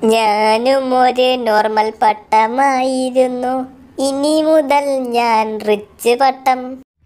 ഞാനും ഒരു നോർമൽ പട്ടമായിരുന്നു, ഇനി മുതൽ ഞാൻ റിച്ച് പട്ടം.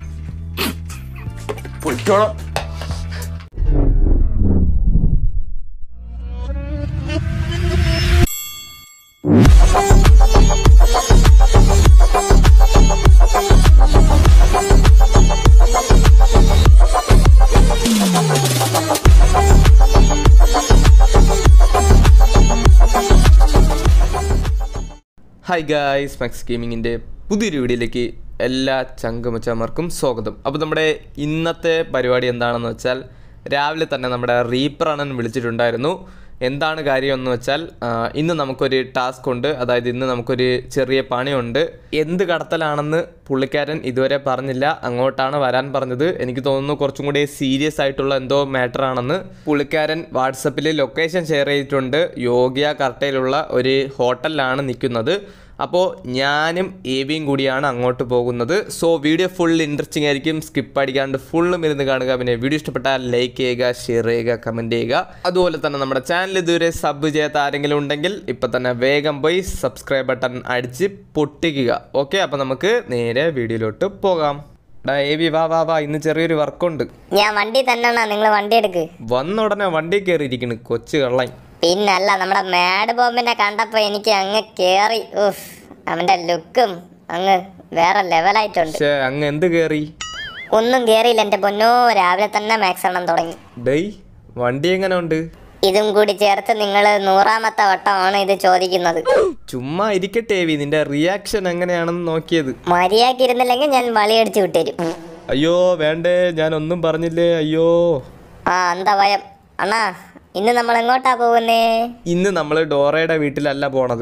ഹായ് ഗായ്സ്, മാക്സ് ഗെയിമിങ്ങിൻ്റെ പുതിയൊരു വീഡിയോയിലേക്ക് എല്ലാ ചങ്കുമച്ചന്മാർക്കും സ്വാഗതം. അപ്പോൾ നമ്മുടെ ഇന്നത്തെ പരിപാടി എന്താണെന്ന് വെച്ചാൽ, രാവിലെ തന്നെ നമ്മുടെ റീപ്പർ അണ്ണൻ വിളിച്ചിട്ടുണ്ടായിരുന്നു. എന്താണ് കാര്യമെന്ന് വെച്ചാൽ, ഇന്ന് നമുക്കൊരു ടാസ്ക് ഉണ്ട്. അതായത് ഇന്ന് നമുക്കൊരു ചെറിയ പണിയുണ്ട്. എന്ത് കടത്തലാണെന്ന് പുള്ളിക്കാരൻ ഇതുവരെ പറഞ്ഞില്ല. അങ്ങോട്ടാണ് വരാൻ പറഞ്ഞത്. എനിക്ക് തോന്നുന്നു കുറച്ചും കൂടി സീരിയസ് ആയിട്ടുള്ള എന്തോ മാറ്ററാണെന്ന്. പുള്ളിക്കാരൻ വാട്സപ്പിൽ ലൊക്കേഷൻ ഷെയർ ചെയ്തിട്ടുണ്ട്. യോഗ്യ കർട്ടയിലുള്ള ഒരു ഹോട്ടലിലാണ് നിൽക്കുന്നത്. അപ്പോൾ ഞാനും ഏവിയും കൂടിയാണ് അങ്ങോട്ട് പോകുന്നത്. സോ വീഡിയോ ഫുൾ ഇൻട്രസ്റ്റിംഗ് ആയിരിക്കും. സ്കിപ്പ് അടിക്കാണ്ട് ഫുള്ളും ഇരുന്ന് കാണുക. പിന്നെ വീഡിയോ ഇഷ്ടപ്പെട്ടാൽ ലൈക്ക് ചെയ്യുക, ഷെയർ ചെയ്യുക, കമൻറ്റ് ചെയ്യുക. അതുപോലെ തന്നെ നമ്മുടെ ചാനൽ ഇതുവരെ സബ് ചെയ്യാത്ത ആരെങ്കിലും ഉണ്ടെങ്കിൽ ഇപ്പം തന്നെ വേഗം പോയി സബ്സ്ക്രൈബ് ബട്ടൺ അടിച്ച് പൊട്ടിക്കുക. ഓക്കെ, അപ്പോൾ നമുക്ക് നേരെ വീഡിയോയിലോട്ട് പോകാം. ഏവി വാ വാ വാ, ഇന്ന് ചെറിയൊരു വർക്കുണ്ട്. ഞാൻ വണ്ടി തന്നെ, നിങ്ങൾ വണ്ടി എടുക്ക്. വന്ന ഉടനെ വണ്ടി കയറിയിരിക്കുന്നു കൊച്ചു കള്ളൻ. പിന്നല്ല, നമ്മുടെ മാഡ് ബോംബിനെ കണ്ടപ്പോ എനിക്ക് അങ്ങ് കേറി. അവന്റെ ലുക്കും അങ്ങ് വേറെ ലെവലായിട്ടുണ്ട്. അങ്ങ് എന്ത് കേറി? ഒന്നും കേറിയില്ല എന്റെ പൊന്നോ, രാവിലെ തന്നെ മാക്സ് എണ്ണം തുടങ്ങി. ഡേയ്, വണ്ടി എങ്ങനെ ഉണ്ട്? ഇതും കൂടി ചേർത്ത് നിങ്ങൾ 100ാമത്തെ വട്ടമാണ് ഇത് ചോദിക്കുന്നത്. ചുമ്മാ ഇരിക്കട്ടെ ഏവി, നിന്റെ റിയാക്ഷൻ എങ്ങനെയാണെന്ന് നോക്കിയത്. മര്യാദക്ക് ഇരുന്നില്ലെങ്കിൽ ഞാൻ വളിയടിച്ച് വിട്ടുതരും. അയ്യോ വേണ്ടേ, ഞാൻ ഒന്നും പറഞ്ഞില്ലേ. അയ്യോ എന്താ ഭയം അണ്ണാ? ഇന്ന് നമ്മൾ എങ്ങോട്ടാ പോകുന്നേ? ഇന്ന് നമ്മൾ ഡോറയുടെ വീട്ടിലല്ല പോണത്.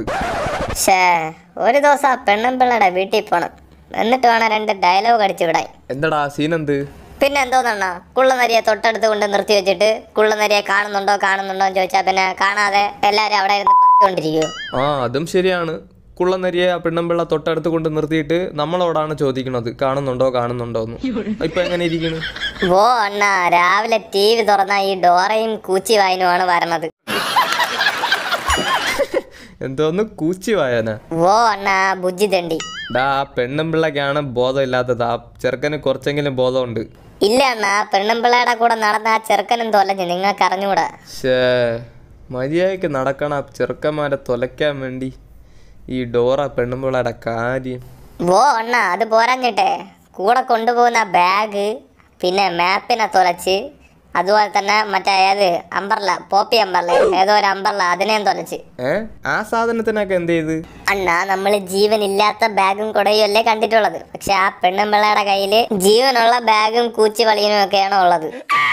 ഒരു ദിവസം ആ പെണ്ണുമ്പിള്ളയുടെ വീട്ടിൽ പോണം. എന്നിട്ട് വേണം 2 ഡയലോഗ് അടിച്ചു വിടാൻ. എന്താടാ സീൻ? എന്ത് പിന്നെ എന്തോന്നണ്ണാ? കുള്ളനരിയെ തൊട്ടടുത്ത് കൊണ്ട് നിർത്തി വെച്ചിട്ട് കുള്ളനരിയെ കാണുന്നുണ്ടോ എന്ന് ചോദിച്ചാൽ പിന്നെ കാണാതെ എല്ലാരും അവിടെ ഇരുന്ന് പറിച്ചുകൊണ്ടിരിക്കുവോ? അതും ശരിയാണ്. കുള്ളനരിയെ ആ പെണ്ണുമ്പിള്ള തൊട്ടടുത്ത് കൊണ്ട് നിർത്തിയിട്ട് നമ്മളോടാണ് ചോദിക്കണത് കാണുന്നുണ്ടോ എന്ന്. ഇപ്പൊ എങ്ങനെ ഇരിക്കുന്നു? ഓ അണ്ണാ, രാവിലെ TV തുറന്ന ഈ ഡോറയും കൂച്ചി വായനുമാണ് വരണത്. എന്തോന്ന് കൂച്ചി വായന? ഓ അണ്ണാ, ബുജ്ജി തണ്ടി. പെണ്ണുമ്പിള്ളക്കാണ് ബോധം ഇല്ലാത്തത്. ആ ചെറുക്കന് കുറച്ചെങ്കിലും ബോധമുണ്ട്. ഇല്ല അണ്ണാ, പെണ്ണുമ്പിള്ളയുടെ കൂടെ നടന്ന ആ ചെറുക്കനും തൊലഞ്ഞ് നിങ്ങൾക്ക് അറിഞ്ഞൂടാ. മര്യാദക്ക് നടക്കണ ചെറുക്കന്മാരെ തൊലയ്ക്കാൻ വേണ്ടി ഈ ഡോറ പെണ്ണുമ്പിള്ളയുടെ കാര്യം. ഓ അണ്ണാ, അത് പോരാഞ്ഞിട്ടെ കൂടെ കൊണ്ടുപോകുന്ന ബാഗ്, പിന്നെ മാപ്പിനെ തൊലച്ച്, അതുപോലെ തന്നെ മറ്റേ ഏത് അമ്പർല, പോപ്പി അമ്പർല, ഏതോ ഒരു അമ്പർല, അതിനെയും തൊലച്ച്. ആ സാധനത്തിനൊക്കെ എന്ത് ചെയ്ത്? അണ്ണാ, നമ്മൾ ജീവനില്ലാത്ത ബാഗും കുടയും അല്ലേ കണ്ടിട്ടുള്ളത്. പക്ഷെ ആ പെണ്ണുമ്പിള്ളയുടെ കയ്യില് ജീവനുള്ള ബാഗും കൂച്ചി വളിയനും ഒക്കെയാണ് ഉള്ളത്.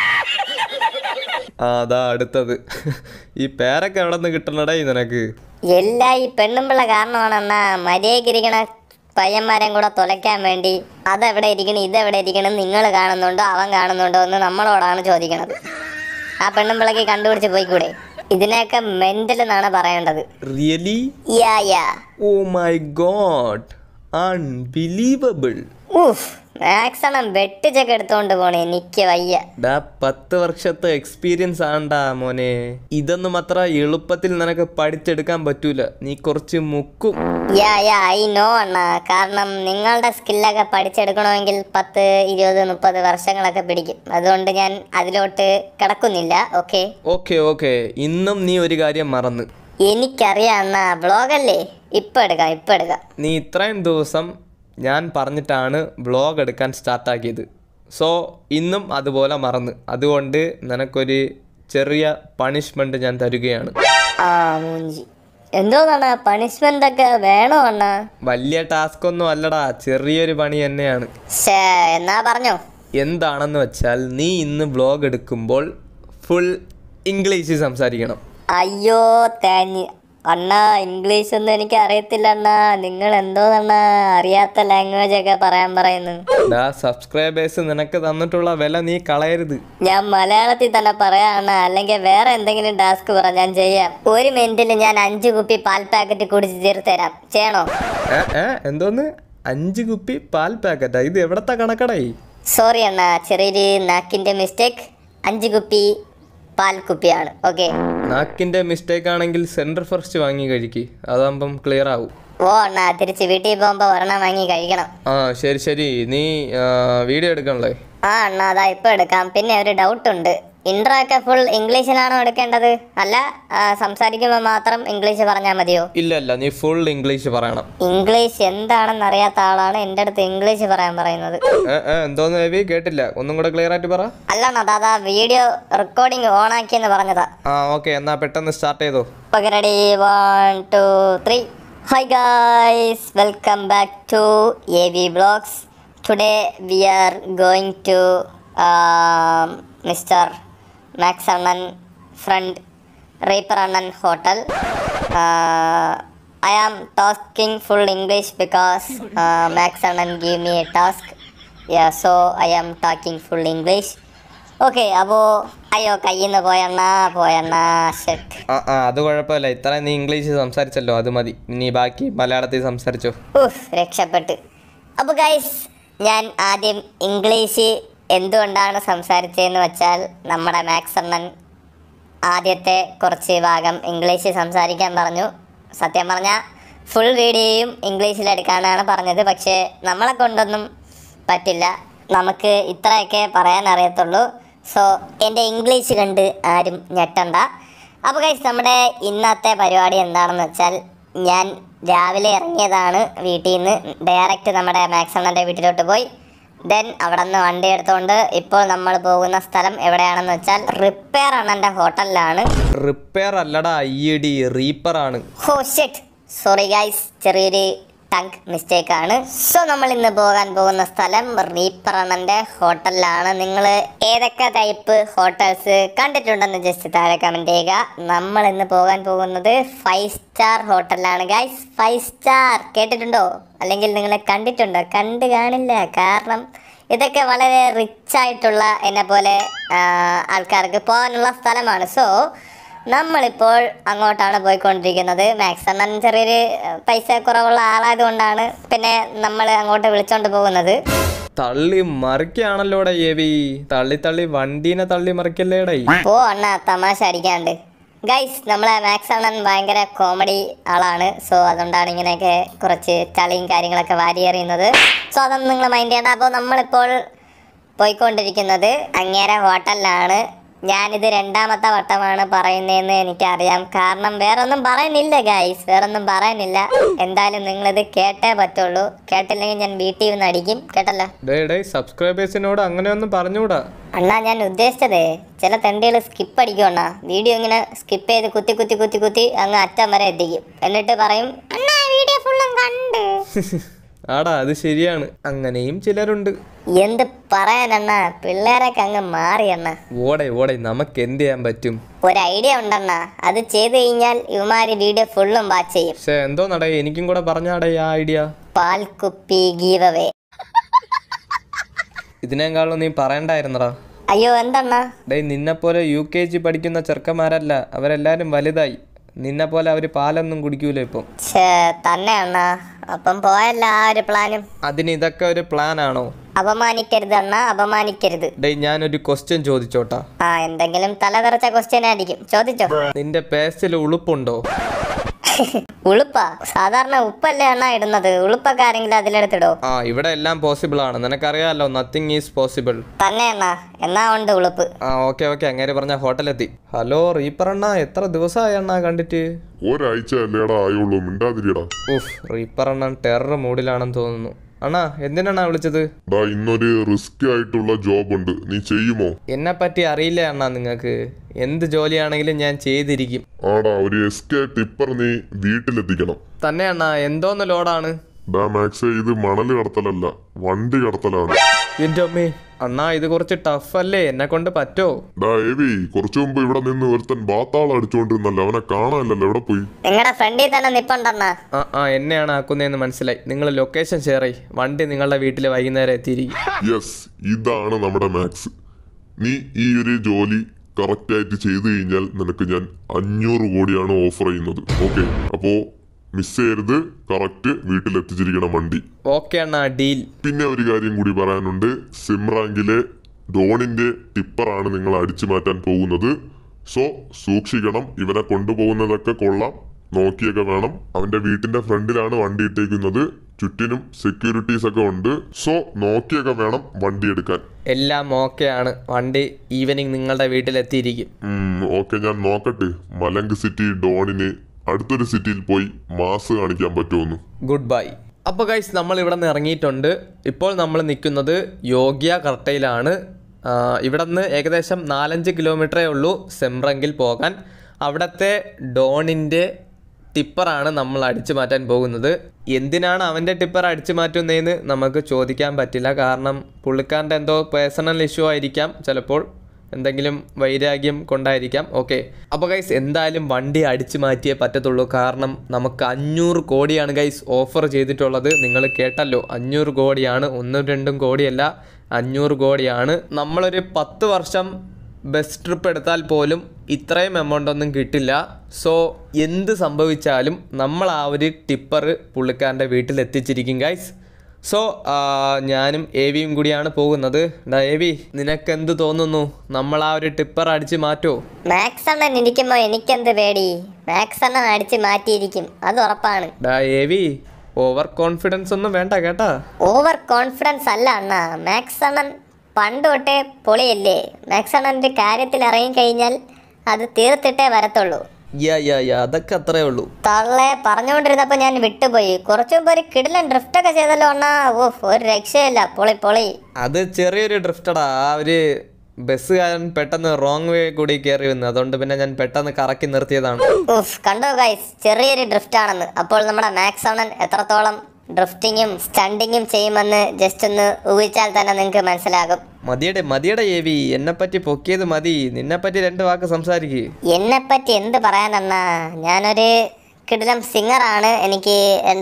അതാ അടുത്തത്. ഈ പേരൊക്കെ എവിടെ നിന്ന് കിട്ടണടേ നിനക്ക്? എല്ലാ ഈ പെണ്ണുമ്പിള്ള കാരണമാണ് അണ്ണാ. മര്യാദക്കിരിക്കണ പയ്യന്മാരെയും കൂടെ തൊലയ്ക്കാൻ വേണ്ടി അതെവിടെ ഇരിക്കണം ഇതെവിടെ ഇരിക്കണം, നിങ്ങൾ കാണുന്നുണ്ടോ അവൻ കാണുന്നുണ്ടോ എന്ന് നമ്മളോടാണ് ചോദിക്കണത്. ആ പെണ്ണുമ്പിള്ളക്ക് കണ്ടുപിടിച്ച് പോയിക്കൂടെ? ഇതിനെയൊക്കെ മെന്റൽ എന്നാണ് പറയേണ്ടത്. Really? Yeah. Oh my god, unbelievable. Maximum വെട്ടിച്ചൊക്കെ എടുത്തോണ്ട് പോണേ, എനിക്ക് വയ്യ. 10 വർഷത്തെ എക്സ്പീരിയൻസ് ആണ്ടാ മോനെ. ഇതൊന്നും അത്ര എളുപ്പത്തിൽ നിനക്ക് പഠിച്ചെടുക്കാൻ പറ്റൂല. നീ കുറച്ച് മുക്കും. ഐ നോ അണ്ണാ. കാരണം നിങ്ങളുടെ സ്കില്ലൊക്കെ പഠിച്ചെടുക്കണമെങ്കിൽ 10, 20, 30 വർഷങ്ങളൊക്കെ പിടിക്കും. അതുകൊണ്ട് ഞാൻ അതിലോട്ട് കിടക്കുന്നില്ല. ഓക്കെ. ഇന്നും നീ ഒരു കാര്യം മറന്ന്. എനിക്കറിയാം അണ്ണാ, വ്ളോഗല്ലേ. ഇപ്പൊ എടുക്കാം. നീ ഇത്രയും ദിവസം ഞാൻ പറഞ്ഞിട്ടാണ് വ്ളോഗ് എടുക്കാൻ സ്റ്റാർട്ടാക്കിയത്. സോ ഇന്നും അതുപോലെ മറന്ന്. അതുകൊണ്ട് നിനക്കൊരു ചെറിയ പണിഷ്മെന്റ് ഞാൻ തരുകയാണ്. എന്തോന്നാണ് പണിഷ്മെന്റ് ഒക്കെ വേണോ അണ്ണാ? വലിയ ടാസ്ക് ഒന്നും അല്ലടാ, ചെറിയൊരു പണി തന്നെയാണ്. എന്നാ പറഞ്ഞോ. എന്താണെന്ന് വെച്ചാൽ, നീ ഇന്ന് വ്ളോഗ് എടുക്കുമ്പോൾ ഫുൾ ഇംഗ്ലീഷിൽ സംസാരിക്കണം. അയ്യോ അണ്ണാ, ഇംഗ്ലീഷ് ഒന്നും എനിക്ക് അറിയത്തില്ല അണ്ണാ. നിങ്ങൾ എന്തോന്നണ്ണാ അറിയാത്ത ലാംഗ്വേജ് ഒക്കെ പറയാൻ പറയുന്നു. സബ്സ്ക്രൈബേഴ്സ് നിനക്ക് തന്നിട്ടുള്ള വില നീ കളയരുത്. ഞാൻ മലയാളത്തിൽ തന്നെ പറയാണ, അല്ലെങ്കിൽ വേറെ എന്തെങ്കിലും ടാസ്ക് പറ, ഞാൻ ചെയ്യാം. 1 മിനിറ്റിൽ ഞാൻ 5 കുപ്പി പാൽ പാക്കറ്റ് കുടിച്ച് തീർത്തരാം. ചെയ്യണോ? എന്തോന്ന് 5 കുപ്പി പാൽ പാക്കറ്റാ? ഇത് എവിടത്തെ കണക്കടായി? സോറി അണ്ണാ, ചെറിയൊരു നാക്കിന്റെ മിസ്റ്റേക്ക്. 5 കുപ്പി പാൽ കുപ്പിയാണ്. ഓക്കെ. നാക്കിൻ്റെ മിസ്റ്റേക്ക് ആണെങ്കിൽ സെൻറ്റർ ഫസ്റ്റ് വാങ്ങി കഴിക്ക്, അതാകുമ്പം ക്ലിയർ ആവും. ഓ അണ്ണാ, തിരിച്ച് വീട്ടിൽ പോകുമ്പോ ഒരെണ്ണം വാങ്ങി കഴിക്കണം. ആ ശരി, നീ വീഡിയോ എടുക്കണല്ലേ? ആ അണ്ണാ, അതാ ഇപ്പൊ എടുക്കാം. പിന്നെ ഒരു ഡൗട്ട് ഉണ്ട്, ഇൻട്രോ ഒക്കെ ഫുൾ ഇംഗ്ലീഷിലാണോ എടുക്കേണ്ടത്, അല്ല സംസാരിക്കുമ്പോൾ മാത്രം ഇംഗ്ലീഷ് പറഞ്ഞാൽ മതിയോ? ഇല്ല, നീ ഫുൾ ഇംഗ്ലീഷ് പറയണം. ഇംഗ്ലീഷ് എന്താണെന്ന് അറിയാത്ത ആളാണ് എൻ്റെ അടുത്ത് ഇംഗ്ലീഷ് പറയാൻ പറയുന്നത്. എന്തോന്ന് ബേബി കേട്ടില്ല, ഒന്നും കൂടെ ക്ലിയർ ആയിട്ട് പറ. അല്ലണ്ണ, അതാ വീഡിയോ റെക്കോർഡിംഗ് ഓൺ ആക്കിയെന്ന് പറഞ്ഞതാ. ആ ഓക്കെ, എന്നാ പെട്ടെന്ന് സ്റ്റാർട്ട് ചെയ്തോ. Ready, 1 2 3. Hi guys, welcome back to AV Vlogs. Today we are going to Mr. Max Annan friend Reaper Annan hotel. I am talking full English because Max Annan gave me a task. Yeah, so I am talking full English. Okay, അപ്പോൾ അയ്യോ കയ്യിൽ നിന്ന് പോയണ്ണ ഷെറ്റ്. അത് കുഴപ്പമില്ല, ഇത്ര നീ English സംസാരിച്ചല്ലോ, അത് മതി. നീ ബാക്കി മലയാളത്തിൽ സംസാരിച്ചോ. രക്ഷപ്പെട്ട്. അപ്പോൾ ഗൈസ്, ഞാൻ ആദ്യം ഇംഗ്ലീഷ് എന്തുകൊണ്ടാണ് സംസാരിച്ചതെന്ന് വെച്ചാൽ, നമ്മുടെ മാക്സ് അണ്ണൻ ആദ്യത്തെ കുറച്ച് ഭാഗം ഇംഗ്ലീഷ് സംസാരിക്കാൻ പറഞ്ഞു. സത്യം പറഞ്ഞാൽ ഫുൾ വീഡിയോയും ഇംഗ്ലീഷിലെടുക്കാനാണ് പറഞ്ഞത്. പക്ഷേ നമ്മളെ കൊണ്ടൊന്നും പറ്റില്ല, നമുക്ക് ഇത്രയൊക്കെ പറയാൻ അറിയത്തുള്ളൂ. സോ എൻ്റെ ഇംഗ്ലീഷ് കണ്ട് ആരും ഞെട്ടണ്ട. അപ്പോൾ ഗൈസ്, നമ്മുടെ ഇന്നത്തെ പരിപാടി എന്താണെന്ന് വെച്ചാൽ, ഞാൻ രാവിലെ ഇറങ്ങിയതാണ് വീട്ടിൽ നിന്ന്. ഡയറക്റ്റ് നമ്മുടെ മാക്സ് അണ്ണൻ്റെ വീട്ടിലോട്ട് പോയി. ദെൻ അവിടെ നിന്ന് വണ്ടി എടുത്തുകൊണ്ട് ഇപ്പോൾ നമ്മൾ പോകുന്ന സ്ഥലം എവിടെയാണെന്ന് വെച്ചാൽ, റിപ്പയർ അണ്ണൻ്റെ ഹോട്ടലിലാണ്. റിപ്പയർ അല്ലടാ, റീപ്പർ ആണ്. ഹോ ഷിറ്റ്, സോറി ഗൈസ്, ചെറിയൊരു ടങ് മിസ്റ്റേക്ക് ആണ്. സോ നമ്മൾ ഇന്ന് പോകാൻ പോകുന്ന സ്ഥലം റീപ്പർ അണ്ണൻ്റെ ഹോട്ടലിലാണ്. നിങ്ങൾ ഏതൊക്കെ ടൈപ്പ് ഹോട്ടൽസ് കണ്ടിട്ടുണ്ടെന്ന് ജസ്റ്റ് താഴെ കമൻറ്റ് ചെയ്യുക. നമ്മൾ ഇന്ന് പോകാൻ പോകുന്നത് 5 സ്റ്റാർ ഹോട്ടലിലാണ് ഗൈസ്. 5 സ്റ്റാർ കേട്ടിട്ടുണ്ടോ? അല്ലെങ്കിൽ നിങ്ങൾ കണ്ടിട്ടുണ്ടോ? കണ്ടു കാണില്ല, കാരണം ഇതൊക്കെ വളരെ റിച്ച് ആയിട്ടുള്ള എന്നെ പോലെ ആൾക്കാർക്ക് പോകാനുള്ള സ്ഥലമാണ്. സോ നമ്മളിപ്പോൾ അങ്ങോട്ടാണ് പോയിക്കൊണ്ടിരിക്കുന്നത്. മാക്സ് അണ്ണൻ ചെറിയൊരു പൈസ കുറവുള്ള ആളായതുകൊണ്ടാണ് പിന്നെ നമ്മൾ അങ്ങോട്ട് വിളിച്ചോണ്ട് പോകുന്നത്. തള്ളി മറിക്കാണല്ലോടെ തള്ളി വണ്ടീനെ തള്ളി മറിക്കല്ലേടേ. ഓ അണ്ണ, തമാശ അടിക്കാണ്ട്. ഗൈസ്, നമ്മളെ മാക്സ് അണ്ണൻ ഭയങ്കര കോമഡി ആളാണ്. സോ അതുകൊണ്ടാണ് ഇങ്ങനെയൊക്കെ കുറച്ച് ചളിയും കാര്യങ്ങളൊക്കെ വാരി എറിയുന്നത്. സോ അതൊന്നും നിങ്ങൾ മൈൻഡ് ചെയ്യണ്ട. അപ്പോൾ നമ്മളിപ്പോൾ പോയിക്കൊണ്ടിരിക്കുന്നത് അങ്ങേരെ ഹോട്ടലിലാണ്. ഞാനിത് 2ാമത്തെ വട്ടമാണ് പറയുന്നതെന്ന് എനിക്കറിയാം, കാരണം വേറൊന്നും പറയുന്നില്ല ഗൈസ്, വേറൊന്നും പറയാനില്ല. എന്തായാലും നിങ്ങളിത് കേട്ടേ പറ്റുള്ളൂ. കേട്ടില്ലെങ്കിൽ ഞാൻ വീട്ടിൽ നിന്ന് അടിക്കും, കേട്ടല്ലോ. സബ്സ്ക്രൈബേഴ്സിനോട് അങ്ങനെയൊന്നും പറഞ്ഞൂടാ അണ്ണാ. ഞാൻ ഉദ്ദേശിച്ചതേ, ചില തെണ്ടികൾ സ്കിപ്പ് അടിക്കും അണ്ണാ. വീഡിയോ ഇങ്ങനെ സ്കിപ്പ് ചെയ്ത് കുത്തി അങ്ങ് അറ്റം വരെ എത്തിക്കും. എന്നിട്ട് പറയും അണ്ണാ വീഡിയോ ഫുള്ളും കണ്ട്. ആടാ, അത് ശരിയാണ്, അങ്ങനെയും ചിലരുണ്ട്. എന്ത് പറയാനണ്ണ, പിള്ളേരൊക്കെ അങ്ങ് മാറിയണ്ണ. ഓടെ നമുക്ക് എന്ത് ചെയ്യാൻ പറ്റും? ഒരു ഐഡിയ ഉണ്ടണ്ണ, അത് ചെയ്ത് കഴിഞ്ഞാൽ ഇവന്മാര് വീഡിയോ ഫുള്ളും വാച്ച് ചെയ്യും. പക്ഷെ എന്തോ നടേ, എനിക്കും കൂടെ പറഞ്ഞാടേ ആ ഐഡിയ. പാൽക്കുപ്പി give away. ഇതിനേക്കാളും നീ പറയണ്ടായിരുന്നടാ. അയ്യോ എന്തണ്ണ? നിന്നെ പോലെ UKG പഠിക്കുന്ന ചെറുക്കന്മാരല്ല, അവരെല്ലാരും വലുതായി. നിന്നെ പോലെ അവര് പാലൊന്നും കുടിക്കൂല ഇപ്പം. തന്നെ അണ്ണ, അപ്പം പോയല്ല ആ ഒരു പ്ലാനും. അതിന് ഇതൊക്കെ ഒരു പ്ലാൻ ആണോ? അപമാനിക്കരുത് അണ്ണ, അപമാനിക്കരുത്. ഞാനൊരു ക്വസ്റ്റ്യൻ ചോദിച്ചോട്ടാ? എന്തെങ്കിലും തലതെറിച്ച ക്വസ്റ്റ്യൻ ആയിരിക്കും, ചോദിച്ചോ. നിന്റെ പേസ്റ്റിൽ ഉളുപ്പുണ്ടോ? ഉളുപ്പാ? സാധാരണ ഉപ്പല്ലേ അണ്ണ ഇടുന്നത്, ഉളുപ്പൊക്കെ ആരെങ്കിലും അതിലെടുത്തിടോ? ഇവിടെ എല്ലാം പോസിബിൾ ആണ്, നിനക്കറിയാലോ. Nothing is possible. തന്നെ അണ്ണ, എന്നാ ഉണ്ട് ഉളുപ്പ്. ഓക്കെ അങ്ങനെ പറഞ്ഞ ഹോട്ടലെത്തി. ഹലോ റീപ്പർ അണ്ണ, എത്ര ദിവസമായി അണ്ണ കണ്ടിട്ട്? ഒരാഴ്ച അല്ലേടാ ആയുള്ളൂ, മിണ്ടാതിരിയടാ. റീപ്പർ അണ്ണൻ ടെറർ മൂഡിലാണെന്ന് തോന്നുന്നു. അണ്ണാ, എന്തിനാണ് വിളിച്ചത്? ഇന്നൊരു റിസ്കി ആയിട്ടുള്ള ജോബ് ഉണ്ട്, നീ ചെയ്യുമോ? എന്നെ പറ്റി അറിയില്ല അണ്ണാ നിങ്ങൾക്ക്. എന്ത് ജോലിയാണെങ്കിലും ഞാൻ ചെയ്തിരിക്കും. ആടാ, ഒരു SK ടിപ്പർ നീ വീട്ടിലെത്തിക്കണം. തന്നെ അണ്ണാ, എന്തോന്ന് ലോഡാണ്? മാക്സേ, ഇത് മണല് കടത്തലല്ല, വണ്ടി കടത്തലാണ്. എന്റെ അമ്മേ, അണ്ണാ ഇത് കുറച്ച് ടഫ് അല്ലേ, എന്നെ കൊണ്ട് പറ്റോ? കുറച്ചു മുമ്പ് ഇവിടെ നിന്ന് ഒരുത്തൻ ബാത്താളം അടിച്ചോണ്ടിരുന്നല്ലോ, അവനെ കാണാനല്ലോ, എവിടെ പോയി? നിങ്ങളുടെ ഫ്രണ്ടിൽ തന്നെ നിപ്പുണ്ടെണ്ണ. എന്നെയാണ് ആക്കുന്നതെന്ന് മനസ്സിലായി. നിങ്ങൾ ലൊക്കേഷൻ ഷെയർ ചെയ്യ്, വണ്ടി നിങ്ങളുടെ വീട്ടിൽ വൈകുന്നേരം എത്തിയിരിക്കും. യെസ്, ഇതാണ് നമ്മുടെ മാക്സ്. നീ ഈ ഒരു ജോലി കറക്റ്റ് ആയിട്ട് ചെയ്തു കഴിഞ്ഞാൽ നിനക്ക് ഞാൻ 500 കോടിയാണ് ഓഫർ ചെയ്യുന്നത്. ഓക്കെ, അപ്പോ മിസ് ചെയ്യരുത്, കറക്റ്റ് വീട്ടിലെത്തിച്ചിരിക്കണം വണ്ടി. ഓക്കെ അണ്ണാ, ഡീൽ. പിന്നെ ഒരു കാര്യം കൂടി പറയാനുണ്ട്, സിം റാങ്കിലെ ഡോണിന്റെ ടിപ്പറാണ് നിങ്ങൾ അടിച്ചു മാറ്റാൻ പോകുന്നത്. സോ സൂക്ഷിക്കണം. ഇവനെ കൊണ്ടുപോകുന്നതൊക്കെ കൊള്ളാം, നോക്കിയൊക്കെ വേണം. അവന്റെ വീട്ടിന്റെ ഫ്രണ്ടിലാണ് വണ്ടി ഇട്ടേക്കുന്നത്, ചുറ്റിനും സെക്യൂരിറ്റീസ് ഒക്കെ ഉണ്ട്. സോ നോക്കിയൊക്കെ വേണം വണ്ടി എടുക്കാൻ. എല്ലാം ഓക്കെയാണ്, വണ്ടി ഈവനിങ് നിങ്ങളുടെ വീട്ടിലെത്തിയിരിക്കും. ഓക്കെ, ഞാൻ നോക്കട്ടെ മലങ്ക് സിറ്റി ഡോണിന് അടുത്തൊരു സിറ്റിയിൽ പോയി മാസ് കാണിക്കാൻ പറ്റുമെന്ന്. Good bye. അപ്പോൾ ഗൈസ് നമ്മൾ ഇവിടെ നിന്ന് ഇറങ്ങിയിട്ടുണ്ട്. ഇപ്പോൾ നമ്മൾ നിൽക്കുന്നത് യോഗ്യകർട്ടയിലാണ്. ഇവിടെ നിന്ന് ഏകദേശം 4-5 കിലോമീറ്ററേ ഉള്ളൂ സെംറങ്കിൽ പോകാൻ. അവിടുത്തെ ഡോണിൻ്റെ ടിപ്പറാണ് നമ്മൾ അടിച്ചു മാറ്റാൻ പോകുന്നത്. എന്തിനാണ് അവൻ്റെ ടിപ്പർ അടിച്ചു മാറ്റുന്നതെന്ന് നമുക്ക് ചോദിക്കാൻ പറ്റില്ല. കാരണം പുള്ളിക്കാരൻ്റെ എന്തോ പേഴ്സണൽ ഇഷ്യൂ ആയിരിക്കാം, ചിലപ്പോൾ എന്തെങ്കിലും വൈരാഗ്യം കൊണ്ടായിരിക്കാം. ഓക്കെ, അപ്പോൾ ഗൈസ് എന്തായാലും വണ്ടി അടിച്ചു മാറ്റിയേ പറ്റത്തുള്ളൂ. കാരണം നമുക്ക് 500 കോടിയാണ് ഗൈസ് ഓഫർ ചെയ്തിട്ടുള്ളത്. നിങ്ങൾ കേട്ടല്ലോ, 500 കോടിയാണ്, 1-2 കോടിയല്ല, 500 കോടിയാണ്. നമ്മളൊരു 10 വർഷം ബസ് ട്രിപ്പ് എടുത്താൽ പോലും ഇത്രയും എമൗണ്ട് ഒന്നും കിട്ടില്ല. സോ എന്ത് സംഭവിച്ചാലും നമ്മൾ ആ ഒരു ടിപ്പർ പുള്ളിക്കാരൻ്റെ വീട്ടിലെത്തിച്ചിരിക്കും ഗൈസ്. സോ ഞാനും ഏവിയും കൂടിയാണ് പോകുന്നത്. ഏവി, നിനക്കെന്ത് തോന്നുന്നു? നമ്മൾ ആ ഒരു ടിപ്പർ അടിച്ച് മാറ്റോ? മാക്സ് അണ്ണൻ ഇരിക്കുമ്പോ എനിക്കെന്ത് പേടി? മാക്സ് അണ്ണൻ അടിച്ച് മാറ്റിയിരിക്കും, അത് ഉറപ്പാണ്. ഏവി, ഓവർ കോൺഫിഡൻസ് ഒന്നും വേണ്ട കേട്ടാ. ഓവർ കോൺഫിഡൻസ് അല്ല അണ്ണ, മാക്സ് അണ്ണൻ പണ്ട് തൊട്ടേ പൊളിയല്ലേ. മാക്സ് അണ്ണൻ്റെ കാര്യത്തിൽ ഇറങ്ങിക്കഴിഞ്ഞാൽ അത് തീർത്തിട്ടേ വരത്തുള്ളൂ. അതൊക്കെ അത്രേ ഉള്ളൂ. തള്ളെ പറഞ്ഞുകൊണ്ടിരുന്നപ്പോൾ ഞാൻ വിട്ടുപോയി. കുറച്ചു മുമ്പ് ഒരു കിടിലൻ ഡ്രിഫ്റ്റ് ഒക്കെ ചെയ്തല്ലോ അണ്ണാ. ഓഫ്, ഒരു രക്ഷയില്ല, പൊളി പൊളി. അത് ചെറിയൊരു ഡ്രിഫ്റ്റടാ. ആ ഒരു ബസ്സുകാരൻ പെട്ടെന്ന് റോങ് വേ കൂടി കയറി വന്നു, അതുകൊണ്ട് പിന്നെ ഞാൻ പെട്ടെന്ന് കറക്കി നിർത്തിയതാണ്. ഉഫ്, കണ്ടോ ഗൈസ്, ചെറിയൊരു ഡ്രിഫ്റ്റ് ആണെന്ന്. അപ്പോൾ നമ്മുടെ മാക്സ് അണ്ണൻ എത്രത്തോളം ഡ്രിഫ്റ്റിങ്ങും സ്റ്റണ്ടിങ്ങും ചെയ്യുമെന്ന് ജസ്റ്റ് ഒന്ന് ഊഹിച്ചാൽ തന്നെ നിങ്ങൾക്ക് മനസ്സിലാകും. മതിയുടെ ഏവി, എന്നെപ്പറ്റി പൊക്കിയത് മതി. നിന്നെപ്പറ്റി 2 വാക്ക് സംസാരിക്കുക. എന്നെപ്പറ്റി എന്ത് പറയാനണ്ണാ, ഞാനൊരു കിടിലം സിംഗറാണ്. എനിക്ക്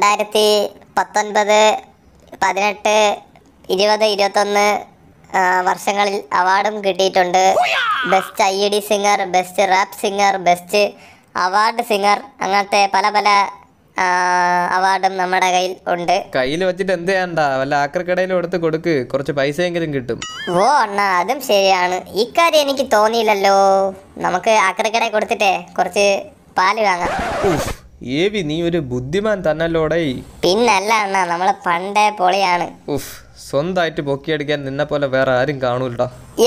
2019, 18, 20, 21 വർഷങ്ങളിൽ അവാർഡും കിട്ടിയിട്ടുണ്ട്. Best IED singer, best rap singer, best award singer, അങ്ങനത്തെ പല പല അവാർഡും നമ്മുടെ കയ്യിൽ ഉണ്ട്. കയ്യിൽ വെച്ചിട്ട് എന്ത് ചെയ്യണ്ട, വല്ല ആക്രിക്കടയിലും എടുത്ത് കൊടുക്ക്, കുറച്ച് പൈസയെങ്കിലും കിട്ടും. ഓ അണ്ണാ, അതും ശരിയാണ്. ഈ കാര്യം എനിക്ക് തോന്നിയില്ലല്ലോ. നമുക്ക് ആക്രിക്കടയിൽ കൊടുത്തിട്ടേ കുറച്ച് പാല് വാങ്ങാം. ഏവി, നീ ഒരു ബുദ്ധിമാൻ തന്നല്ലോടേ. പിന്നല്ല അണ്ണാ, നമ്മള് പണ്ടേ പൊളിയാണ്. സ്വന്തമായിട്ട് പൊക്കിയടിക്കാൻ നിന്നെ പോലെ വേറെ ആരും കാണൂലോ.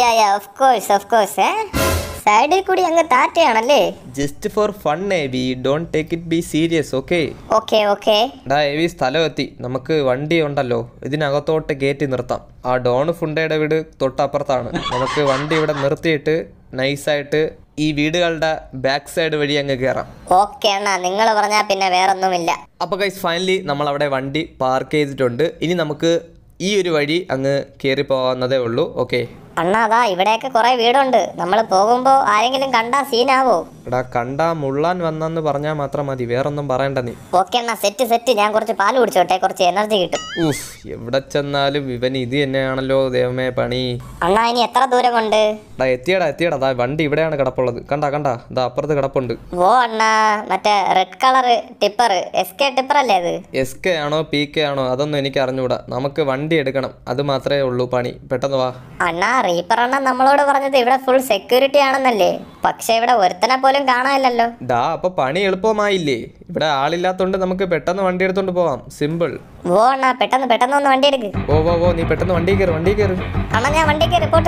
സൈഡിൽ കൂടി അങ്ങ് താറ്റയാണല്ലേ. Just for fun AV, don't take it be serious. Okay. AV, സ്ഥലം എത്തി. നമുക്ക് വണ്ടി ഉണ്ടല്ലോ, ഇതിനകത്തോട്ട് കയറ്റി നിർത്താം. ആ ഡോൺ ഫുണ്ടയുടെ വീട് തൊട്ടപ്പുറത്താണ്. നമുക്ക് വണ്ടി ഇവിടെ നിർത്തിയിട്ട് നൈസായിട്ട് ഈ വീടുകളുടെ ബാക്ക് സൈഡ് വഴി അങ്ങ് കയറാം. ഓക്കെ അണ്ണാ, നിങ്ങൾ പറഞ്ഞാൽ പിന്നെ വേറൊന്നുമില്ല. അപ്പോൾ ഗൈസ്, ഫൈനലി നമ്മൾ അവിടെ വണ്ടി പാർക്ക് ചെയ്തിട്ടുണ്ട്. ഇനി നമുക്ക് ഈ ഒരു വഴി അങ്ങ് കയറി പോകാവുന്നതേ ഉള്ളൂ. ഓക്കെ അണ്ണാ, അതാ ഇവിടെയൊക്കെ കുറെ വീടുണ്ട്. നമ്മൾ പോകുമ്പോ ആരെങ്കിലും കണ്ടാ സീനാവോ? കണ്ടാ മുള്ളാൻ വന്നെന്ന് പറഞ്ഞാൽ മാത്രം മതി, വേറൊന്നും പറയണ്ട നീ. ഓക്കെ അണ്ണാ, സെറ്റ്. ഞാൻ കുറച്ച് പാല് കുടിച്ചോട്ടെ, കുറച്ച് എനർജി കിട്ടും. എവിടെ ചെന്നാലും ഇവൻ ഇത് തന്നെയാണല്ലോ ദൈവമേ പണി. അണ്ണാ, ഇനി എത്ര ദൂരം കൊണ്ട്? എത്തിയടാ. ദാ വണ്ടി ഇവിടെയാണ് കിടപ്പുള്ളത്. കണ്ടാ ദാ അപ്പുറത്ത് കിടപ്പുണ്ട്. ഓ അണ്ണാ, മറ്റേ red colour tipper, SK tipper അല്ലേ അത്? SK ആണോ PK ആണോ അതൊന്നും എനിക്ക് അറിഞ്ഞൂടാ. നമുക്ക് വണ്ടി എടുക്കണം, അത് മാത്രമേ ഉള്ളൂ പണി. പെട്ടെന്ന് വാ. അണ്ണാ, റീപ്പർ അണ്ണ നമ്മളോട് പറഞ്ഞത് ഇവിടെ ഫുൾ സെക്യൂരിറ്റി ആണെന്നല്ലേ, പക്ഷെ ഇവിടെ ഒരുത്തനെ പോലും കാണാനില്ലല്ലോ. അപ്പൊ പണി എളുപ്പമായില്ലേ? ഇവിടെ ആളില്ലാത്തോണ്ട് നമുക്ക് പെട്ടെന്ന് വണ്ടി എടുത്തോണ്ട് പോവാം, സിമ്പിൾ. ഓ അണ്ണാ, പെട്ടെന്ന് ഒന്ന് വണ്ടി എടുക്ക്. ഓ നീ പെട്ടെന്ന് വണ്ടി കയറ്. അണ്ണാ, ഞാൻ വണ്ടി കയറി. പോട്ട്.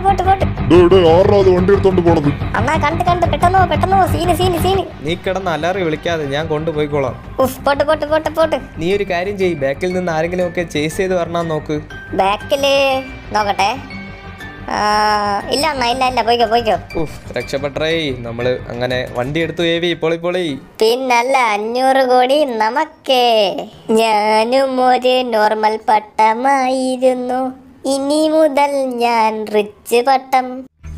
വണ്ടി എടുത്തോണ്ട് പോണത്. അണ്ണാ, കണ്ട് പെട്ടെന്ന് പോ. സീന്. നീ കിടന്ന് അലറി വിളിക്കാതെ, ഞാൻ കൊണ്ടുപോയിക്കോളാം. പോട്ട്. നീ ഒരു കാര്യം ചെയ്യ്, ബാക്കിൽ നിന്ന് ആരെങ്കിലും ഒക്കെ ചേസ് ചെയ്ത് വരണം നോക്ക്. ബാക്കില് നോക്കട്ടെ. ഇല്ല അണ്ണാ, ഇല്ല. പോയിക്കോ. രക്ഷപ്പെട്ടേ. നമ്മള് അങ്ങനെ വണ്ടി എടുത്തു. ഏവി, പൊളി. പിന്നല്ല, 500 കോടി നമുക്കേ. ഞാനും ഒരു നോർമൽ പട്ടമായിരുന്നു, ഇനി മുതൽ ഞാൻ റിച്ച് പട്ടം.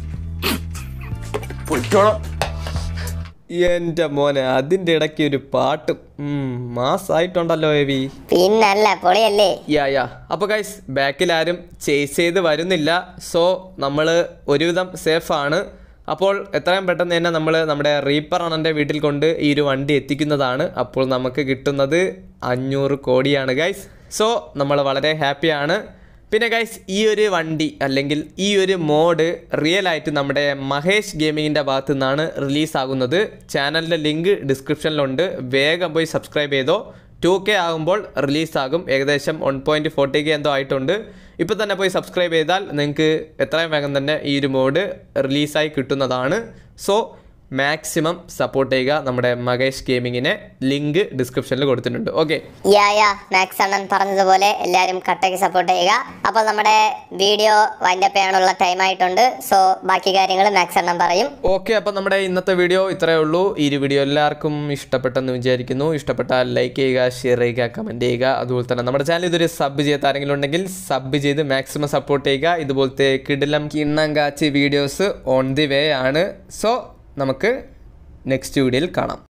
എന്റെ മോനെ, അതിന്റെ ഇടയ്ക്ക് ഒരു പാട്ട് മാസായിട്ടുണ്ടല്ലോ ഏവി. പിന്നല്ല, പൊളിയല്ലേ. അപ്പൊ ഗൈസ്, ബാക്കിൽ ആരും ചേസ് ചെയ്ത് വരുന്നില്ല. സോ നമ്മള് ഒരുവിധം സേഫ് ആണ്. അപ്പോൾ എത്രയും പെട്ടെന്ന് തന്നെ നമ്മൾ നമ്മുടെ റീപ്പർ അണ്ണൻ്റെ വീട്ടിൽ കൊണ്ട് ഈ ഒരു വണ്ടി എത്തിക്കുന്നതാണ്. അപ്പോൾ നമുക്ക് കിട്ടുന്നത് 500 കോടിയാണ് ഗൈസ്. സോ നമ്മൾ വളരെ ഹാപ്പിയാണ്. പിന്നെ ഗൈസ് ഈ ഒരു വണ്ടി അല്ലെങ്കിൽ ഈ ഒരു മോഡ് റിയൽ ആയിട്ട് നമ്മുടെ മഹേഷ് ഗെയിമിങ്ങിൻ്റെ ഭാഗത്തു നിന്നാണ് റിലീസാകുന്നത്. ചാനലിൻ്റെ ലിങ്ക് ഡിസ്ക്രിപ്ഷനിലുണ്ട്. വേഗം പോയി സബ്സ്ക്രൈബ് ചെയ്തോ. 2K ആകുമ്പോൾ റിലീസാകും. ഏകദേശം 1.40K എന്തോ ആയിട്ടുണ്ട്. ഇപ്പോൾ തന്നെ പോയി സബ്സ്ക്രൈബ് ചെയ്താൽ നിങ്ങൾക്ക് എത്രയും വേഗം തന്നെ ഈ ഒരു മോഡ് റിലീസായി കിട്ടുന്നതാണ്. സോ മാക്സിമം സപ്പോർട്ട് ചെയ്യുക നമ്മുടെ മഹേഷ് ഗെയിമിങ്ങിനെ. ലിങ്ക് ഡിസ്ക്രിപ്ഷനിൽ കൊടുത്തിട്ടുണ്ട്. ഓക്കെ, മാക്സ് അണ്ണൻ പറഞ്ഞതുപോലെ എല്ലാവരും കട്ടയ്ക്ക് സപ്പോർട്ട് ചെയ്യുക. അപ്പോൾ നമ്മുടെ വീഡിയോ വൈൻഡപ്പ് ചെയ്യാനുള്ള ടൈം ആയിട്ടുണ്ട്. സോ ബാക്കി കാര്യങ്ങൾ മാക്സ് അണ്ണൻ പറയും. ഓക്കെ, അപ്പോൾ നമ്മുടെ ഇന്നത്തെ വീഡിയോ ഇത്രയേ ഉള്ളൂ. ഈ ഒരു വീഡിയോ എല്ലാവർക്കും ഇഷ്ടപ്പെട്ടെന്ന് വിചാരിക്കുന്നു. ഇഷ്ടപ്പെട്ടാൽ ലൈക്ക് ചെയ്യുക, ഷെയർ ചെയ്യുക, കമൻറ്റ് ചെയ്യുക. അതുപോലെ തന്നെ നമ്മുടെ ചാനൽ ഇതൊരു സബ് ചെയ്ത ആരെങ്കിലും ഉണ്ടെങ്കിൽ സബ് ചെയ്ത് മാക്സിമം സപ്പോർട്ട് ചെയ്യുക. ഇതുപോലത്തെ കിടിലം കിണ്ണം കാച്ചി വീഡിയോസ് ഓൺ ദി വേ ആണ്. സോ നമുക്ക് നെക്സ്റ്റ് വീഡിയോയിൽ കാണാം.